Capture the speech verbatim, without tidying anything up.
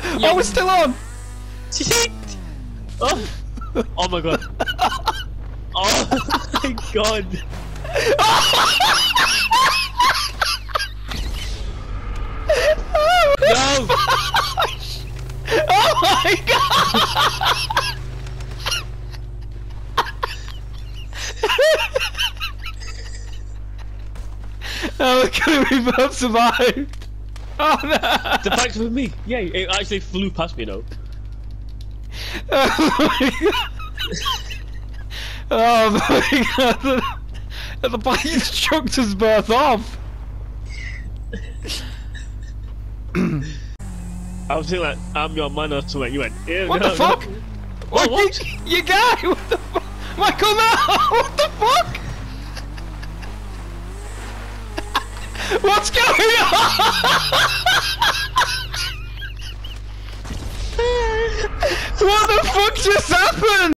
Oh, we're still on! Oh! Oh my god. Oh my god. No! Oh my god! Oh, look at it, we both survived! Oh no! The bike's with me! Yeah, it actually flew past me though. Oh my god! Oh my god! The, the bike just chucked us both off! I was thinking like, I'm your man or something, you went, ew, What no, the fuck? No. What, What? You, you guy! What the fuck? Michael, no! What the fuck? What's going on? What the fuck just happened?